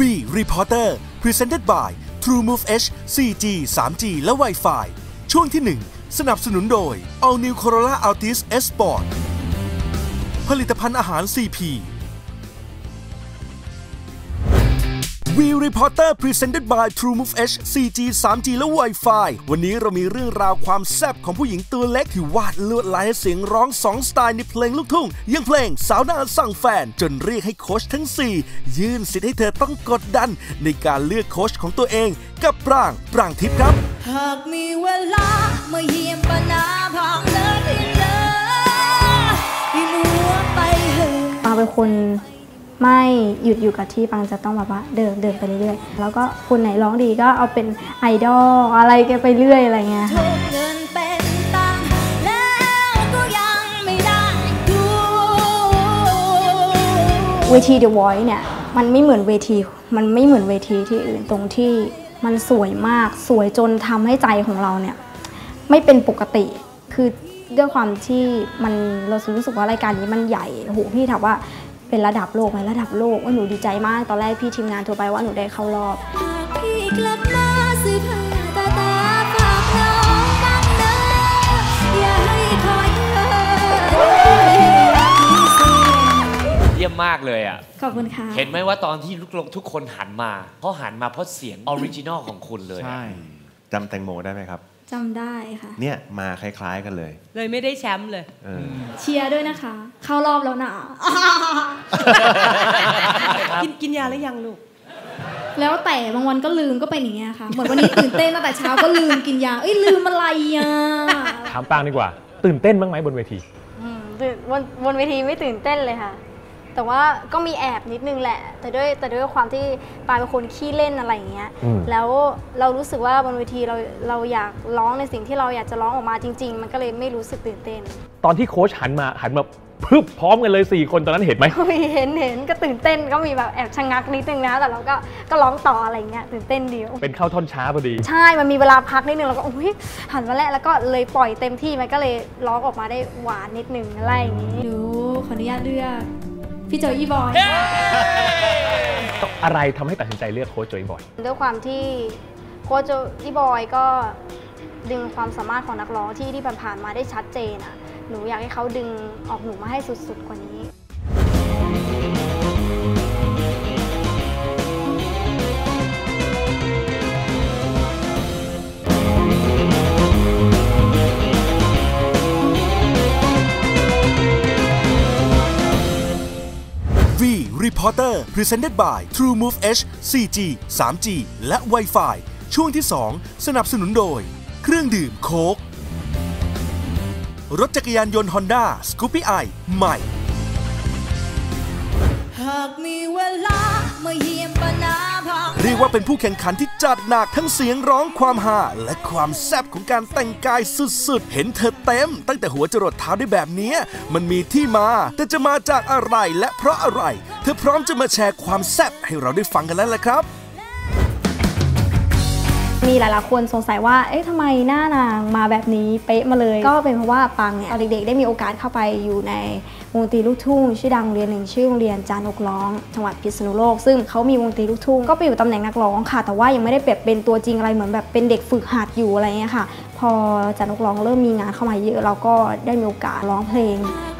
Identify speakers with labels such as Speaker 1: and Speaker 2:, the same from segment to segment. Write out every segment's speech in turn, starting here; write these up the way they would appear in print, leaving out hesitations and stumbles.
Speaker 1: Reporter Presented by TrueMove H 4G 3G และ Wi-Fi ช่วงที่ 1 สนับสนุนโดย All New Corolla Altis S Sport ผลิตภัณฑ์อาหาร CP Reporter Presented by TrueMove H 4G 3G และ Wi-Fi วันนี้เรามีเรื่องราวความแซ่บของผู้หญิงตัวเล็กที่วาดลวดลายให้เสียงร้อง2สไตล์ในเพลงลูกทุ่งอย่างเพลงสาวนาสั่งแฟนจนเรียกให้โค้ชทั้ง4ยื่นสิทธิ์ให้เธอต้องกดดันในการเลือกโค้ชของตัวเองกับปรางทิพย์ครับ
Speaker 2: หากมีเวลามาเยี่ยมปนาพังเลยที่เลิศที่มัวไปเหอะ
Speaker 3: ปาเป็นคนไม่หยุดอยู่กับที่ปังจะต้องแบบว่าเดินไปเรื่อยๆแล้วก็คนไหนร้องดีก็เอาเป็นไอดอลอะไรกันไปเรื่อยอะไรเงี้ย
Speaker 2: เงินเป็นตังค์แล้วก็ยังไม่ได้ดู
Speaker 3: เวที The Voice เนี่ยมันไม่เหมือนเวทีที่อื่นตรงที่มันสวยมากสวยจนทำให้ใจของเราเนี่ยไม่เป็นปกติคือด้วยความที่เรารู้สึกว่ารายการนี้มันใหญ่โหพี่ถามว่าเป็นระดับโลกไหมระดับโลกว่าหนูดีใจมากตอนแรกพี่ทีมงานโทรไปว่าหนูได้เข้ารอบ
Speaker 2: พี่กลับมาซื้อผ้าตาฝากน้องบ้างนะอย่าให้คอยเธอ
Speaker 4: เยี่ยมมากเลยอ่ะ
Speaker 3: ขอบคุณค่ะ
Speaker 4: เห็นไหมว่าตอนที่ทุกคนหันมาเพราะเสียงออริจินอลของคุณเลย
Speaker 5: ใช่จำแตงโมได้ไหมครับ
Speaker 3: จำได้ค่ะ
Speaker 5: เนี่ยมาคล้ายๆกันเลย
Speaker 6: ไม่ได้แชมป์เลย
Speaker 3: เชียร์ด้วยนะคะเข้ารอบแล้วนะ
Speaker 6: กินยาแล้วยังลูก
Speaker 3: แล้วแต่บางวันก็ลืมก็เป็นอย่างเงี้ยค่ะเหมือนวันนี้ตื่นเต้นตั้งแต่เช้าก็ลืมกินยาลืมอะไรอ่ะ
Speaker 7: ถามปางดีกว่าตื่นเต้นบ้างไหมบนเวที
Speaker 3: บนเวทีไม่ตื่นเต้นเลยค่ะแต่ว่าก็มีแอบนิดนึงแหละแต่ด้วยความที่ปายเป็นคนขี้เล่นอะไรอย่างเงี้ยแล้วเรารู้สึกว่าบนเวทีเราอยากร้องในสิ่งที่เราอยากจะร้องออกมาจริงๆมันก็เลยไม่รู้สึกตื่นเต้น
Speaker 7: ตอนที่โค้ชหันมาพึบพร้อมกันเลย4คนตอนนั้นเห็นไหม
Speaker 3: เห็นก็ตื่นเต้นก็มีแบบแอบชะงักนิดนึงนะแต่เราก็ร้องต่ออะไรเงี้ยตื่นเต้นดี
Speaker 7: เป็นเข้าท่อนช้าพอดี
Speaker 3: ใช่มันมีเวลาพักนิดนึงเราก็หันมาแล้วก็เลยปล่อยเต็มที่มันก็เลยร้องออกมาได้หวานนิดนึงอะไรอย่างงี้ดูขออนุญาตเลือกพี่โจอี้บอย
Speaker 7: อะไรทำให้ตัดสินใจเลือกโค้ชโจอี้บอย
Speaker 3: ด้วยความที่โค้ชโจอี้บอยก็ดึงความสามารถของนักร้องที่ผ่านมาได้ชัดเจนอ่ะหนูอยากให้เขาดึงออกหนูมาให้สุดๆกว่านี้
Speaker 1: Reporter Presented by TrueMove H 4G 3G และ Wi-Fi ช่วงที่ 2 สนับสนุนโดยเครื่องดื่มโค้กรถจักรยานยนต์ Honda Scoopy i ใหม่
Speaker 2: หากมีเวลามาเยี่ยมปนาพัง
Speaker 1: เรียกว่าเป็นผู้แข่งขันที่จัดหนักทั้งเสียงร้องความฮาและความแซ่บของการแต่งกายสุดๆเห็นเธอเต็มตั้งแต่หัวจรดเท้าได้แบบนี้มันมีที่มาแต่จะมาจากอะไรและเพราะอะไรเธอพร้อมจะมาแชร์ความแซ่บให้เราได้ฟังกันแล้วล่ะครับ
Speaker 3: มีหลายๆคนสงสัยว่าทำไมหน้านางมาแบบนี้เป๊ะมาเลยก็เป็นเพราะว่าปังเนี่ยตอนเด็กๆได้มีโอกาสเข้าไปอยู่ในวงดนตรีลูกทุ่งชื่อดังโรงเรียนหนึ่งชื่อโรงเรียนจานกร้องจังหวัดพิษณุโลกซึ่งเขามีวงดนตรีลูกทุ่งก็ไปอยู่ตำแหน่งนักร้องค่ะแต่ว่ายังไม่ได้เป็นตัวจริงอะไรเหมือนแบบเป็นเด็กฝึกหัดอยู่อะไรเงี้ยค่ะพอจานกร้องเริ่มมีงานเข้ามาเยอะเราก็ได้มีโอกาสร้องเพลง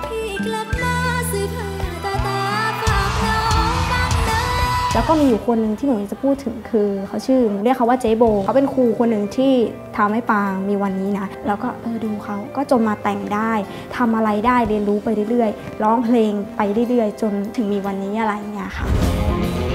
Speaker 3: แล้วก็มีอยู่คนหนึ่งที่หนูจะพูดถึงคือเขาเรียกเขาว่าเจ๊โบเขาเป็นครูคนหนึ่งที่ทำให้ปางมีวันนี้นะแล้วก็ดูเขาก็จนมาแต่งได้ทำอะไรได้เรียนรู้ไปเรื่อยๆร้องเพลงไปเรื่อยๆจนถึงมีวันนี้อะไรอย่างเงี้ยค่ะ